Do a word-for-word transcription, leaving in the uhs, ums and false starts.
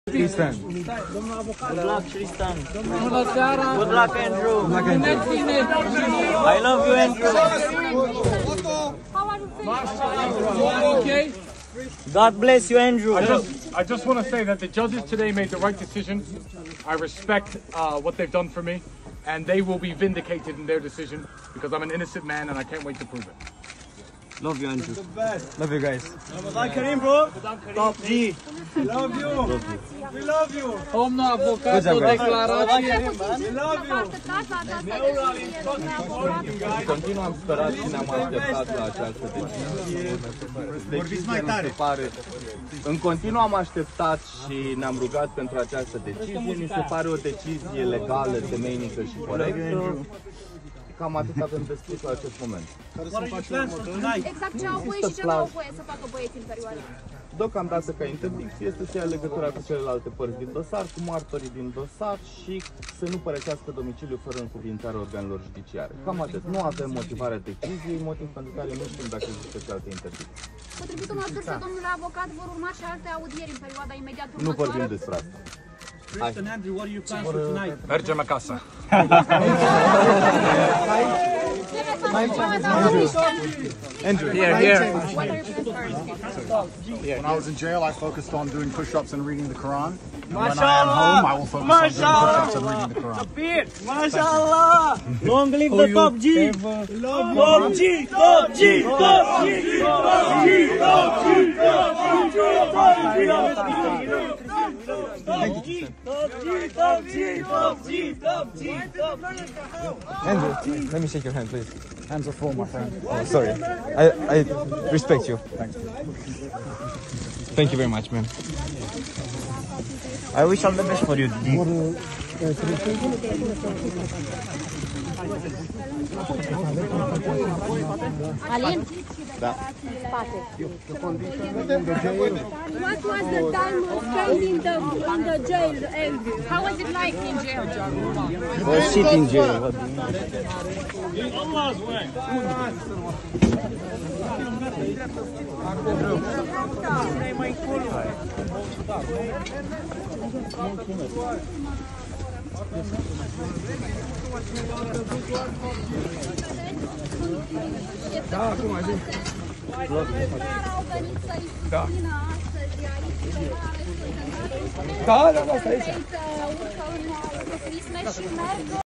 Tristan. Good luck, Tristan. Bună seara. Good luck, Andrew. Good luck, Andrew. I love you, Andrew. Okay. God bless you, Andrew. I just, I just want to say that the judges today made the right decision. I respect uh, what they've done for me, and they will be vindicated in their decision because I'm an innocent man and I can't wait to prove it. Love you, Andrew. Love you guys. Karim, bro. Top G. Love you. We love you. Domnul avocat, o declarație. We love you. Continuu am sperat și ne-am așteptat la această decizie. Vorbiți mai tare. În continuu am așteptat și ne-am rugat pentru această decizie. Mi se pare o decizie legală, temeinică și corectă. Cam atât avem de spus la acest moment. Exact ce au voie și ce nu au voie să facă băieții în perioada. Deocamdată ca interdicție este să ia legătura cu celelalte părți din dosar, cu martorii din dosar și să nu părăsească domiciliul fără încuvințarea organelor judiciare. Cam atât. Nu avem motivarea deciziei, motiv pentru care nu știm dacă există și alte interdicții. Potrivit unor surse, domnule avocat, vor urma și alte audieri în perioada imediat următoare. Nu vorbim despre asta. Tristan, Andrew, what are you planning for tonight? Mergem acasă. Andrew. Here, here. When I was in jail, I focused on doing push-ups and reading the Quran. And when I am home, I will focus on doing push-ups and reading the Quran. MashaAllah. Long live the Top G. Top G, Top G, Top G, Top G, Top G, Andrew, let me shake your hand, please. Hands are full, my friend. Oh, sorry. I, I respect you. Thanks. Thank you very much, man. I wish all the best for you, D. Alin? Da. What was the time spent in the, in the jail, Andrew? How was it like in jail? Or sit in jail. What? Da, acum ai zis. Da. Da, da, da, stai aici. Urcă în Christmas și merg